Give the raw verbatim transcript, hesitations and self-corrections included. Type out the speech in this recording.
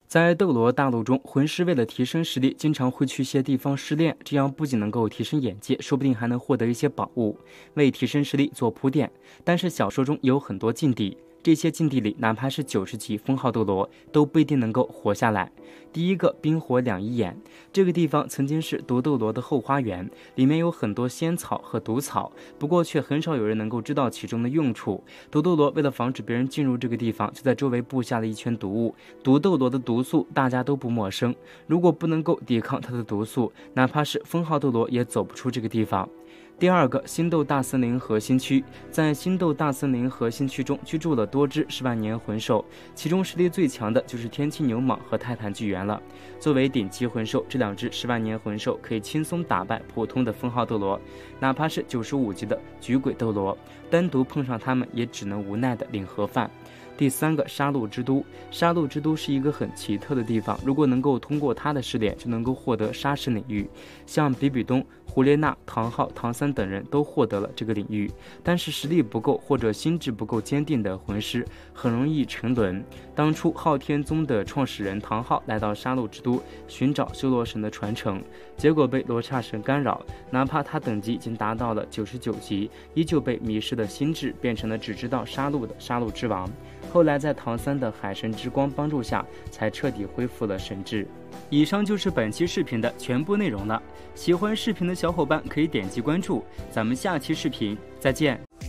在斗罗大陆中，魂师为了提升实力，经常会去一些地方试炼，这样不仅能够提升眼界，说不定还能获得一些宝物，为提升实力做铺垫。但是小说中有很多禁地，这些禁地里，哪怕是九十级封号斗罗，都不一定能够活下来。第一个，冰火两仪眼，这个地方曾经是毒斗罗的后花园，里面有很多仙草和毒草，不过却很少有人能够知道其中的用处。毒斗罗为了防止别人进入这个地方，就在周围布下了一圈毒雾。毒斗罗的毒素大家都不陌生，如果不能够抵抗它的毒素，哪怕是封号斗罗也走不出这个地方。第二个，星斗大森林核心区，在星斗大森林核心区中居住了多只十万年魂兽，其中实力最强的就是天气牛蟒和泰坦巨猿了。作为顶级魂兽，这两只十万年魂兽可以轻松打败普通的封号斗罗，哪怕是九十五级的菊鬼斗罗，单独碰上他们也只能无奈的领盒饭。第三个，杀戮之都，杀戮之都是一个很奇特的地方，如果能够通过它的试炼，就能够获得杀神领域。像比比东、胡列娜、唐昊、唐三等人都获得了这个领域，但是实力不够或者心智不够坚定的魂师很容易沉沦。当初昊天宗的创始人唐昊来到杀戮之都寻找修罗神的传承，结果被罗刹神干扰，哪怕他等级已经达到了九十九级，依旧被迷失的心智变成了只知道杀戮的杀戮之王。后来在唐三的海神之光帮助下，才彻底恢复了神智。以上就是本期视频的全部内容了，喜欢视频的小伙伴可以点击关注，咱们下期视频再见。